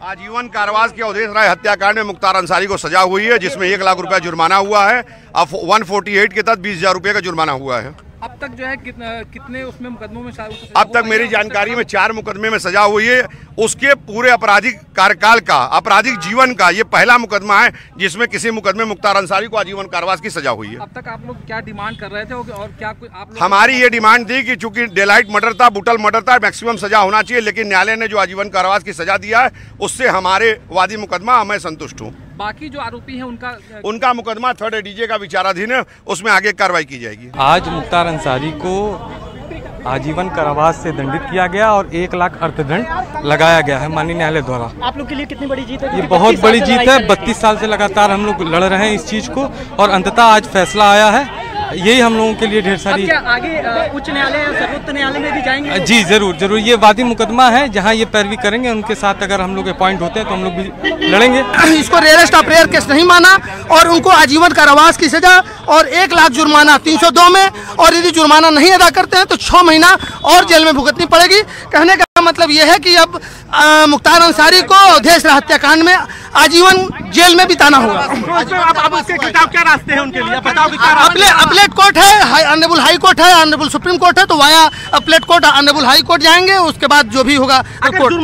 आजीवन कारावास के अवधेश राय हत्याकांड में मुख्तार अंसारी को सजा हुई है, जिसमें 1 लाख रुपया जुर्माना हुआ है। अब 148 के तहत 20,000 रुपये का जुर्माना हुआ है। अब तक जो है कितने उसमें मुकदमों में अब तक मेरी जानकारी में 4 मुकदमे में सजा हुई है। उसके पूरे आपराधिक कार्यकाल का, आपराधिक जीवन का ये पहला मुकदमा है जिसमें किसी मुकदमे मुख्तार अंसारी को आजीवन कारावास की सजा हुई है। अब तक आप लोग क्या डिमांड कर रहे थे और क्या आप लोग? हमारी ये डिमांड थी कि चूंकि डेलाइट मर्डर था, बुटल मर्डर था, मैक्सिमम सजा होना चाहिए, लेकिन न्यायालय ने जो आजीवन कारावास की सजा दिया है उससे हमारे वादी मुकदमा मैं संतुष्ट हूँ। बाकी जो आरोपी हैं उनका मुकदमा 3rd एडीजे का विचाराधीन है, उसमें आगे कार्रवाई की जाएगी। आज मुख्तार अंसारी को आजीवन कारावास से दंडित किया गया और 1 लाख अर्थदंड लगाया गया है माननीय न्यायालय द्वारा। आप लोग के लिए कितनी बड़ी जीत है? ये बहुत बड़ी जीत है। 32 साल से लगातार हम लोग लड़ रहे हैं इस चीज को और अंततः आज फैसला आया है। यही हम लोगों के लिए ढेर सारी। क्या आगे उच्च न्यायालय या सर्वोच्च न्यायालय में भी जाएंगे? जी जरूर जरूर, ये वादी मुकदमा है, जहां ये पैरवी करेंगे उनके साथ अगर हम लोग अपॉइंट होते हैं तो हम लोग भी लड़ेंगे। इसको रेयरेस्ट ऑफ रेयर केस नहीं माना और उनको आजीवन कारावास की सजा और 1 लाख जुर्माना 302 में, और यदि जुर्माना नहीं अदा करते हैं तो 6 महीना और जेल में भुगतनी पड़ेगी। कहने का मतलब यह है कि अब मुख्तार अंसारी को अवधेश राय हत्याकांड में आजीवन जेल में बिताना होगा। अब उसके खिलाफ क्या रास्ते हैं उनके लिए बताओ? अपलेट कोर्ट है, ऑनरेबल हाई कोर्ट है, ऑनरेबल सुप्रीम कोर्ट है, तो वाया अपलेट कोर्ट ऑनरेबल हाई कोर्ट जाएंगे। उसके बाद जो भी होगा कोर्ट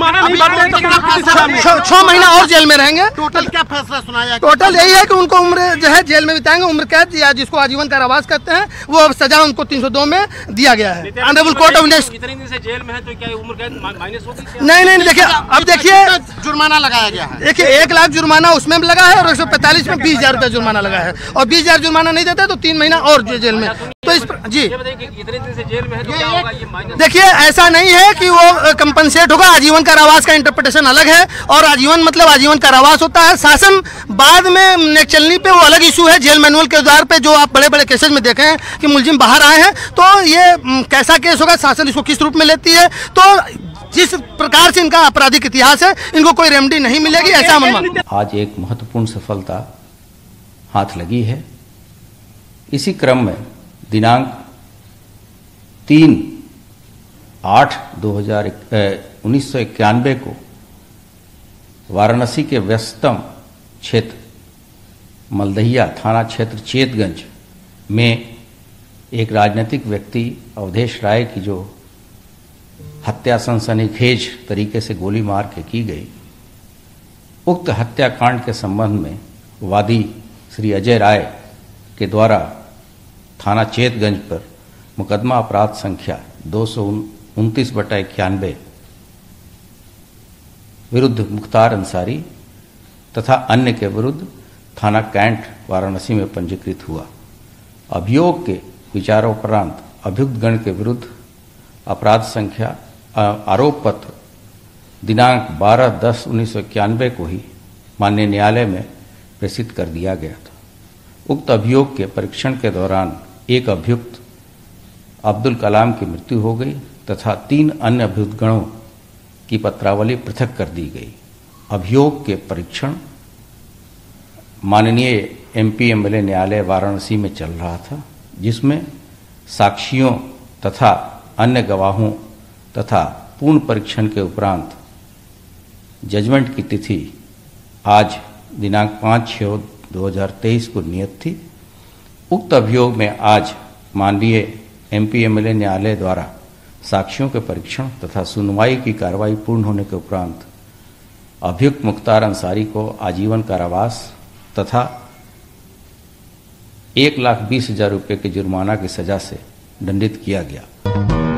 6 महीना और जेल में रहेंगे। टोटल क्या फैसला सुनाया? टोटल यही है कि उनको उम्र जो है जेल में बिताएंगे, उम्र कैद या जिसको आजीवन कारावास कहते हैं, वो अब सजा उनको 302 में दिया गया है। ऑनरेबल कोर्ट ऑफ इंडिया इतने दिन से जेल में है तो क्या उम्र कैद माइनस होगी? नहीं, देखिए अब देखिए जुर्माना लगाया गया है। देखिए 1 लाख जुर्माना उसमें लगा है और 145 में 20,000 रुपया जुर्माना लगा है, और 20,000 जुर्माना नहीं देते तो 3 महीना और जेल में। तो इस जी इतने दिन से जेल में है तो क्या होगा? ये माइनस देखिए ऐसा नहीं है कि वो कंपनसेट होगा। आजीवन कारावास का इंटरप्रिटेशन अलग है और आजीवन मतलब आजीवन कारावास होता है। शासन बाद में नेक चलनी पे वो अलग इशू है। जेल मैनुअल के आधार पे जो आप बड़े बड़े केसेस में देखे हैं कि मुलजिम बाहर आए हैं, तो ये कैसा केस होगा, शासन इसको किस रूप में लेती है, तो जिस प्रकार से इनका आपराधिक इतिहास है इनको कोई रेमेडी नहीं मिलेगी, ऐसा हम मानते हैं। आज एक महत्वपूर्ण सफलता हाथ लगी है। इसी क्रम में दिनांक 3/8/1991 को वाराणसी के व्यस्तम क्षेत्र मलदहिया थाना क्षेत्र चेतगंज में एक राजनीतिक व्यक्ति अवधेश राय की जो हत्या सनसनीखेज तरीके से गोली मार के की गई, उक्त हत्याकांड के संबंध में वादी श्री अजय राय के द्वारा थाना चेतगंज पर मुकदमा अपराध संख्या 229/91 विरुद्ध मुख्तार अंसारी तथा अन्य के विरुद्ध थाना कैंट वाराणसी में पंजीकृत हुआ। अभियोग के विचारोपरांत अभियुक्त गण के विरुद्ध अपराध संख्या आरोप पत्र दिनांक 12/10/1991 को ही माननीय न्यायालय में प्रेषित कर दिया गया था। उक्त अभियोग के परीक्षण के दौरान एक अभियुक्त अब्दुल कलाम की मृत्यु हो गई तथा 3 अन्य अभियुक्त गणों की पत्रावली पृथक कर दी गई। अभियोग के परीक्षण माननीय MP MLA न्यायालय वाराणसी में चल रहा था, जिसमें साक्षियों तथा अन्य गवाहों तथा पूर्ण परीक्षण के उपरांत जजमेंट की तिथि आज दिनांक 5/6/2023 को नियत थी। उक्त अभियोग में आज माननीय MP MLA न्यायालय द्वारा साक्षियों के परीक्षण तथा सुनवाई की कार्रवाई पूर्ण होने के उपरांत अभियुक्त मुख्तार अंसारी को आजीवन कारावास तथा 1,20,000 रुपये के जुर्माना की सजा से दंडित किया गया।